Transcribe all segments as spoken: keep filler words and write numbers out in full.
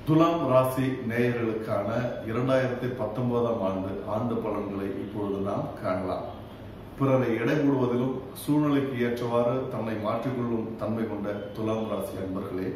துலாம் ராசி நேயர்களுக்கான இரண்டாயிரத்தி பத்தொன்பதாம் ஆண்டு ஆண்டு பலன்களை இப்பொழுது நாம் காணலாம். பிறரை எடை போடுவதிலும் சூழ்நிலைக்கு ஏற்றவாறு தன்னை மாற்றிக்கொள்ளும் தன்மை கொண்ட துலாம் ராசி அன்பர்களே,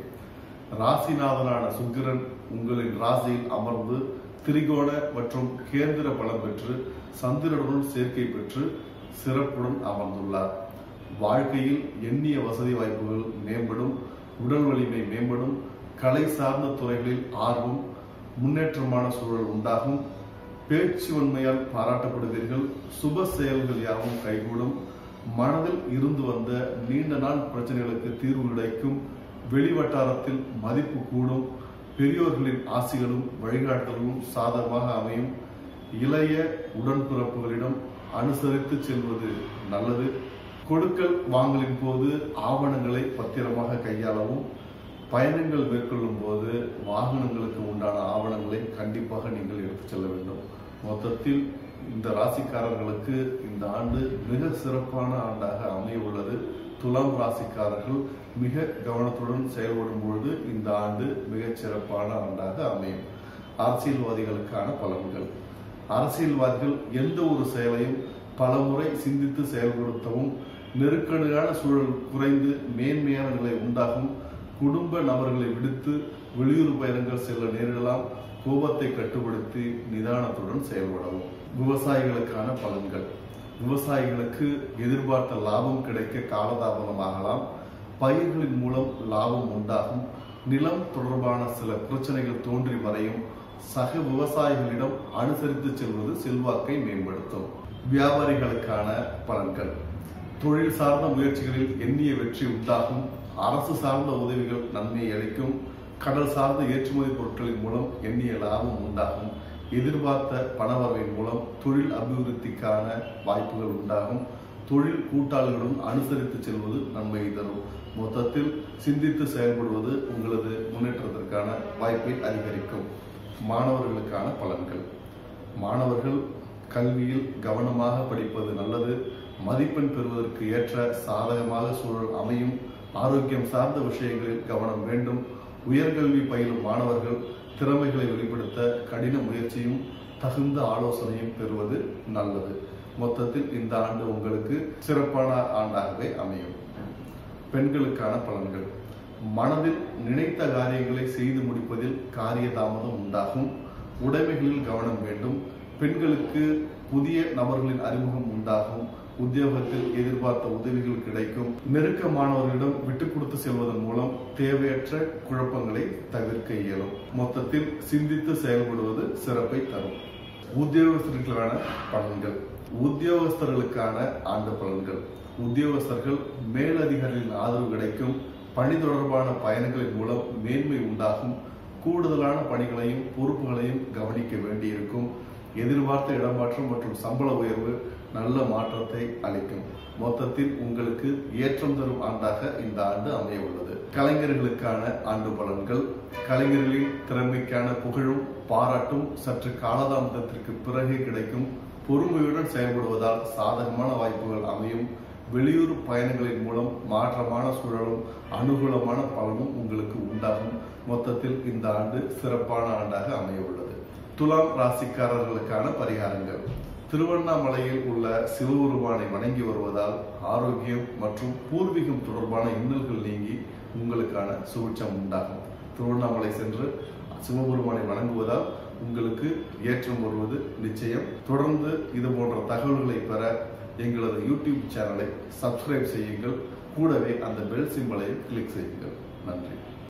ராசிநாதனான சுக்கிரன் உங்களின் ராசியில் அமர்ந்து திரிகோண மற்றும் கேந்திர பலம் பெற்று சந்திரனுடன் சேர்க்கை பெற்று சிறப்புடன் அமர்ந்துள்ளார். வாழ்க்கையில் எண்ணிய வசதி வாய்ப்புகள் மேம்படும், உடல் வலிமை மேம்படும், கலை சார்ந்த துறைகளில் ஆர்வம், முன்னேற்றமான சூழல் உண்டாகும், பேச்சு வன்மையால் பாராட்டப்படுவீர்கள், சுப செயல்கள் யாவும் கைகூடும், மனதில் இருந்து வந்த நீண்ட நாள் பிரச்சனைகளுக்கு தீர்வு கிடைக்கும், வெளிவட்டாரத்தில் மதிப்பு கூடும், பெரியோர்களின் ஆசிகளும் வழிகாட்டலும் சாதகமாக அமையும், இளைய உடன்பிறப்புகளிடம் அனுசரித்து செல்வது நல்லது. கொடுக்கல் வாங்கலின் போது ஆவணங்களை பத்திரமாக கையாளவும், பயணங்கள் மேற்கொள்ளும் போது வாகனங்களுக்கு உண்டான ஆவணங்களை கண்டிப்பாக நீங்கள் எடுத்துச் செல்ல வேண்டும். மொத்தத்தில் இந்த ராசிக்காரர்களுக்கு இந்த ஆண்டு மிக சிறப்பான ஆண்டாக அமைய உள்ளது. துலாம் ராசிக்காரர்கள் மிக கவனத்துடன் செயல்படும் பொழுது இந்த ஆண்டு மிகச் சிறப்பான ஆண்டாக அமையும். அரசியல்வாதிகளுக்கான பலன்கள். அரசியல்வாதிகள் எந்த ஒரு செயலையும் பல முறை சிந்தித்து செயல்படுத்தவும், நெருக்கடியான சூழல் குறைந்து மேன்மையான நிலை உண்டாகும், குடும்ப நபர்களை விடுத்து வெளியூர் பயணங்கள் செல்ல நேரிடலாம், கோபத்தை கட்டுப்படுத்தி நிதானத்துடன் செயல்படவும். விவசாயிகளுக்கான பலன்கள். விவசாயிகளுக்கு எதிர்பார்த்த லாபம் கிடைக்க காலதாமதமாகலாம், பயிர்களின் மூலம் லாபம் உண்டாகும், நிலம் தொடர்பான சில பிரச்சனைகள் தோன்றி வரையும், சக விவசாயிகளிடம் அனுசரித்து செல்வது செல்வாக்கை மேம்படுத்தும். வியாபாரிகளுக்கான பலன்கள். தொழில் சார்ந்த முயற்சிகளில் எண்ணிய வெற்றி உண்டாகும், அரசு சார்ந்த உதவிகள் நன்மை அளிக்கும், கடல் சார்ந்த ஏற்றுமதி பொருட்களின் மூலம் எண்ணிய லாபம் உண்டாகும், எதிர்பார்த்த பணவரவின் மூலம் தொழில் அபிவிருத்திக்கான வாய்ப்புகள் உண்டாகும், தொழில் கூட்டாளிகளுடன் அனுசரித்து செல்வது நன்மை தரும். மொத்தத்தில் சிந்தித்து செயல்படுவது உங்களது முன்னேற்றத்திற்கான வாய்ப்பை அதிகரிக்கும். மாணவர்களுக்கான பலன்கள். மாணவர்கள் கல்வியில் கவனமாக படிப்பது நல்லது. மதிப்பெண் பெறுவதற்கு ஏற்ற சாதகமாக சூழல் அமையும். ஆரோக்கியம் சார்ந்த விஷயங்களில் கவனம் வேண்டும். உயர்கல்வி பயிலும் மாணவர்கள் திறமைகளை வெளிப்படுத்த கடின முயற்சியும் தகுந்த ஆலோசனையும் பெறுவது நல்லது. மொத்தத்தில் இந்த ஆண்டு உங்களுக்கு சிறப்பான ஆண்டாகவே அமையும். பெண்களுக்கான பலன்கள். மனதில் நினைத்த காரியங்களை செய்து முடிப்பதில் காரிய தாமதம் உண்டாகும், உடைமைகளில் கவனம் வேண்டும், பெண்களுக்கு புதிய நபர்களின் அறிமுகம் உண்டாகும், உத்தியோகத்தில் எதிர்பார்த்த உதவிகள் கிடைக்கும், நெருக்கமானவர்களிடம் விட்டுக் கொடுத்து செல்வதன் மூலம் தேவையற்ற குழப்பங்களை தவிர்க்க இயலும். மொத்தத்தில் சிந்தித்து செயல்படுவது சிறப்பை தரும். உத்தியோகஸ்தர்களுக்கான பலன்கள். உத்தியோகஸ்தர்களுக்கான ஆண்டு பலன்கள். உத்தியோகஸ்தர்கள் மேலதிகாரிகளின் ஆதரவு கிடைக்கும், பணி தொடர்பான பயணங்களின் மூலம் மேன்மை உண்டாகும், கூடுதலான பணிகளையும் பொறுப்புகளையும் கவனிக்க வேண்டியிருக்கும், எதிர்பார்த்த இடமாற்றம் மற்றும் சம்பள உயர்வு நல்ல மாற்றத்தை அளிக்கும். மொத்தத்தில் உங்களுக்கு ஏற்றம் தரும் ஆண்டாக இந்த ஆண்டு அமைய உள்ளது. கலைஞர்களுக்கான ஆண்டு பலன்கள். கலைஞர்களின் திறமைக்கான புகழும் பாராட்டும் சற்று காலதாமதத்திற்கு பிறகே கிடைக்கும், பொறுமையுடன் செயல்படுவதால் சாதகமான வாய்ப்புகள் அமையும், வெளியூர் பயணங்களின் மூலம் மாற்றமான சூழலும் அனுகூலமான பலனும் உங்களுக்கு உண்டாகும். மொத்தத்தில் இந்த ஆண்டு சிறப்பான ஆண்டாக அமைய உள்ளது. துலாம் ராசிக்காரர்களுக்கான பரிகாரங்கள். திருவண்ணாமலையில் உள்ள சிவபெருமானை வணங்கி வருவதால் ஆரோக்கியம் மற்றும் பூர்வீகம் தொடர்பான இன்னல்கள் நீங்கி உங்களுக்கான சுபிட்சம் உண்டாகும். திருவண்ணாமலை சென்று சிவபெருமானை வணங்குவதால் உங்களுக்கு ஏற்றம் வருவது நிச்சயம். தொடர்ந்து இது போன்ற தகவல்களை பெற எங்களது யூடியூப் சேனலை சப்ஸ்கிரைப் செய்யுங்கள். கூடவே அந்த பெல் சிம்பலை கிளிக் செய்யுங்கள். நன்றி.